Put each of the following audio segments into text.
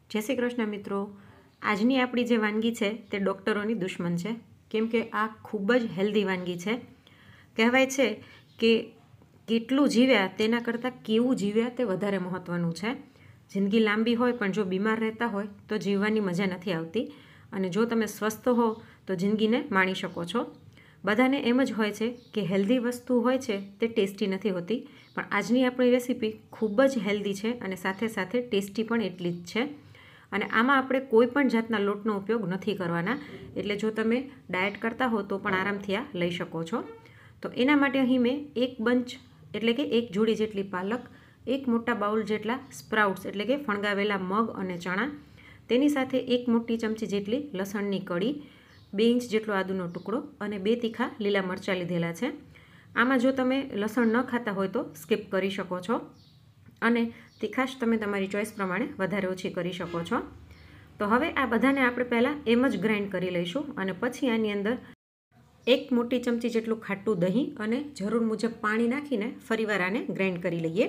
જય શ્રી કૃષ્ણ મિત્રો। આજની આપણી જે વાનગી છે તે ડૉક્ટરોની દુશ્મન છે, કેમ કે આ ખૂબ જ હેલ્ધી વાનગી છે। કહેવાય છે કે કેટલું જીવ્યા તેના કરતાં કેવું જીવ્યા તે વધારે મહત્ત્વનું છે। જિંદગી લાંબી હોય પણ જો બીમાર રહેતા હોય તો જીવવાની મજા નથી આવતી, અને જો તમે સ્વસ્થ હો તો જિંદગીને માણી શકો છો। બધાને એમ જ હોય છે કે હેલ્ધી વસ્તુ હોય છે તે ટેસ્ટી નથી હોતી, પણ આજની આપણી રેસીપી ખૂબ જ હેલ્ધી છે અને સાથે સાથે ટેસ્ટી પણ એટલી જ છે। અને આમાં આપણે કોઈ પણ જાતના લોટનો ઉપયોગ નથી કરવાના, એટલે જો તમે ડાયટ કરતા હો તો પણ આરામથી આ લઈ શકો છો। તો એના માટે અહીં મેં એક બંચ એટલે કે એક જોડી જેટલી પાલક, એક મોટા બાઉલ જેટલા સ્પ્રાઉટ્સ એટલે કે ફણગાવેલા મગ અને ચણા, તેની સાથે એક મોટી ચમચી જેટલી લસણની કળી, 2 ઇંચ જેટલો આદુનો ટુકડો અને 2 તીખા લીલા મરચાં લીધેલા છે। આમાં જો તમે લસણ ન ખાતા હોય તો સ્કીપ કરી શકો છો, અને તીખાશ તમે તમારી ચોઈસ પ્રમાણે વધારે ઓછી કરી શકો છો। તો હવે આ બધાને આપણે પહેલાં એમ જ ગ્રાઇન્ડ કરી લઈશું, અને પછી આની અંદર એક મોટી ચમચી જેટલું ખાટું દહીં અને જરૂર મુજબ પાણી નાખીને ફરીવાર આને ગ્રાઇન્ડ કરી લઈએ।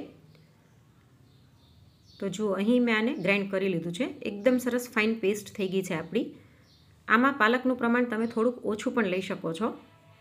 તો જુઓ, અહીં મેં આને ગ્રાઇન્ડ કરી લીધું છે, એકદમ સરસ ફાઇન પેસ્ટ થઈ ગઈ છે આપણી। આમાં પાલકનું પ્રમાણ તમે થોડુંક ઓછું પણ લઈ શકો છો।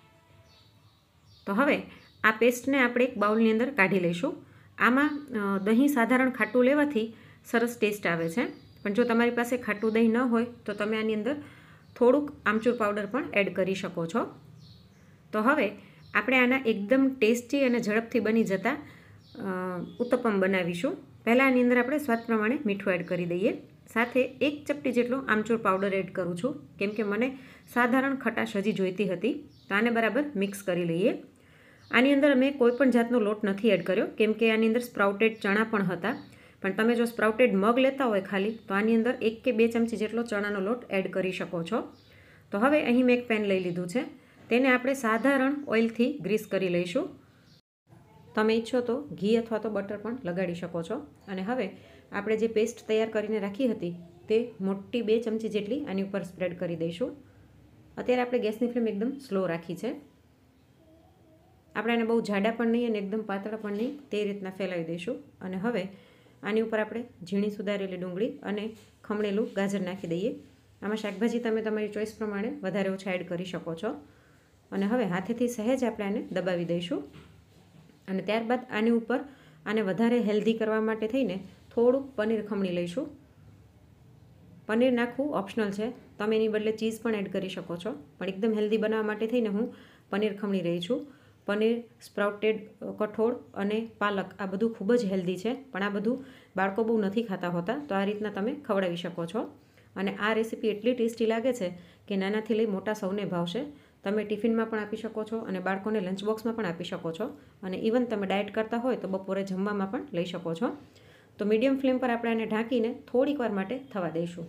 તો હવે આ પેસ્ટને આપણે એક બાઉલની અંદર કાઢી લઈશું। આમાં દહીં સાધારણ ખાટું લેવાથી સરસ ટેસ્ટ આવે છે, પણ જો તમારી પાસે ખાટું દહીં ન હોય તો તમે આની અંદર થોડુંક આમચૂર પાવડર પણ એડ કરી શકો છો। તો હવે આપણે આના એકદમ ટેસ્ટી અને ઝડપથી બની જતા ઉત્તપમ બનાવીશું। પહેલાં આની અંદર આપણે સ્વાદ પ્રમાણે મીઠું એડ કરી દઈએ, સાથે એક ચપટી જેટલો આમચૂર પાવડર એડ કરું છું, કેમ કે મને સાધારણ ખટાશ હજી જોઈતી હતી। તો આને બરાબર મિક્સ કરી લઈએ। આની અંદર મેં કોઈપણ જાતનો લોટ નથી એડ કર્યો, કેમ કે આની અંદર સ્પ્રાઉટેડ ચણા પણ હતા, પણ તમે જો સ્પ્રાઉટેડ મગ લેતા હોય ખાલી, તો આની અંદર 1 કે 2 ચમચી જેટલો ચણાનો લોટ એડ કરી શકો છો। તો હવે અહીં મેં એક પેન લઈ લીધું છે, તેને આપણે સાધારણ ઓઇલથી ગ્રીસ કરી લઈશું। તમે ઈચ્છો તો ઘી અથવા તો બટર પણ લગાડી શકો છો। અને હવે આપણે જે પેસ્ટ તૈયાર કરીને રાખી હતી તે મોટી 2 ચમચી જેટલી આની ઉપર સ્પ્રેડ કરી દઈશું। અત્યારે આપણે ગેસની ફ્લેમ એકદમ સ્લો રાખી છે। આપણે આને બહુ જાડા પણ નહીં અને એકદમ પાતળા પણ નહીં, તે રીતના ફેલાવી દઈશું। અને હવે આની ઉપર આપણે ઝીણી સુધારેલી ડુંગળી અને ખમણેલું ગાજર નાખી દઈએ। આમાં શાકભાજી તમે તમારી ચોઈસ પ્રમાણે વધારે ઓછા એડ કરી શકો છો। અને હવે હાથેથી સહેજ આપણે આને દબાવી દઈશું, અને ત્યારબાદ આની ઉપર આને વધારે હેલ્ધી કરવા માટે થઈને થોડુંક પનીર ખમણી લઈશું। પનીર નાખવું ઓપ્શનલ છે, તમે એની બદલે ચીઝ પણ એડ કરી શકો છો, પણ એકદમ હેલ્ધી બનાવવા માટે થઈને હું પનીર ખમણી રહી છું। પનીર, સ્પ્રાઉટેડ કઠોળ અને પાલક આ બધું ખૂબ જ હેલ્ધી છે, પણ આ બધું બાળકો બહુ નથી ખાતા હોતા, તો આ રીતના તમે ખવડાવી શકો છો। અને આ રેસીપી એટલી ટેસ્ટી લાગે છે કે નાનાથી લઈ મોટા સૌને ભાવશે। તમે ટિફિનમાં પણ આપી શકો છો અને બાળકોને લંચ બોક્સમાં પણ આપી શકો છો, અને ઇવન તમે ડાયટ કરતા હોય તો બપોરે જમવામાં પણ લઈ શકો છો। તો મીડિયમ ફ્લેમ પર આપણે આને ઢાંકીને થોડીક વાર માટે થવા દઈશું।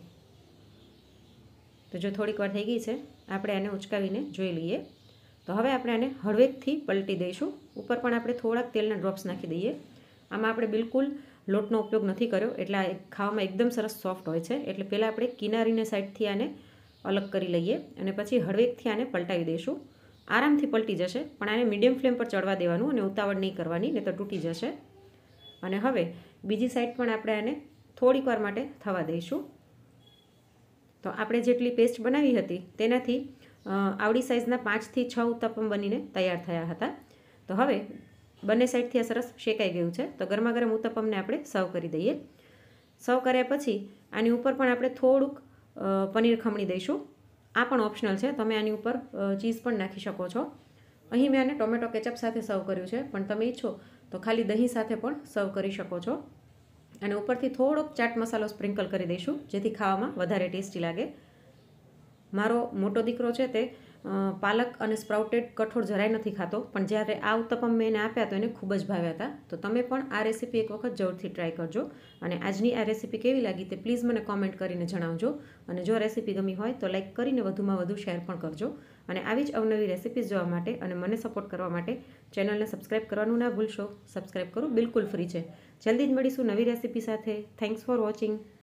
તો જો થોડીક વાર થઈ ગઈ છે, આપણે આને ઉચકાવીને જોઈ લઈએ। તો હવે આપણે આને હળવેકથી પલટી દઈશું। ઉપર પણ આપણે થોડાક તેલના ડ્રોપ્સ નાખી દઈએ। આમાં આપણે બિલકુલ લોટનો ઉપયોગ નથી કર્યો, એટલે આ ખાવામાં એકદમ સરસ સોફ્ટ હોય છે। એટલે પહેલાં આપણે કિનારીને સાઈડથી આને અલગ કરી લઈએ, અને પછી હળવેકથી આને પલટાવી દઈશું। આરામથી પલટી જશે, પણ આને મીડિયમ ફ્લેમ પર ચડવા દેવાનું અને ઉતાવળ નહીં કરવાની, નહીં તો તૂટી જશે। અને હવે બીજી સાઈડ પણ આપણે આને થોડીક વાર માટે થવા દઈશું। તો આપણે જેટલી પેસ્ટ બનાવી હતી તેનાથી આવડી સાઇઝના 5 થી 6 ઉત્તપમ બનીને તૈયાર થયા હતા। તો હવે બંને સાઈડથી આ સરસ શેકાઈ ગયું છે, તો ગરમા ગરમ ઉત્તપમને આપણે સર્વ કરી દઈએ। સર્વ કર્યા પછી આની ઉપર પણ આપણે થોડુંક પનીર ખમણી દઈશું। આ પણ ઓપ્શનલ છે, તમે આની ઉપર ચીઝ પણ નાખી શકો છો। અહીં મેં આને ટોમેટો કેચઅપ સાથે સર્વ કર્યું છે, પણ તમે ઈચ્છો તો ખાલી દહીં સાથે પણ સર્વ કરી શકો છો। અને ઉપરથી થોડોક ચાટ મસાલો સ્પ્રિંકલ કરી દઈશું, જેથી ખાવામાં વધારે ટેસ્ટી લાગે। મારો મોટો દીકરો છે તે પાલક અને સ્પ્રાઉટેડ કઠોળ જરાય નથી ખાતો, પણ જ્યારે આ ઉત્તપમ મેં એને આપ્યા તો એને ખૂબ જ ભાવ્યા હતા। તો તમે પણ આ રેસીપી એક વખત જરૂરથી ટ્રાય કરજો, અને આજની આ રેસીપી કેવી લાગી તે પ્લીઝ મને કોમેન્ટ કરીને જણાવજો। અને જો રેસીપી ગમી હોય તો લાઇક કરીને વધુમાં વધુ શેર પણ કરજો। અને આવી જ અવનવી રેસીપીઝ જોવા માટે અને મને સપોર્ટ કરવા માટે ચેનલને સબસ્ક્રાઈબ કરવાનું ના ભૂલશો। સબસ્ક્રાઈબ કરવું બિલકુલ ફ્રી છે। જલ્દી જ મળીશું નવી રેસીપી સાથે। Thanks for watching.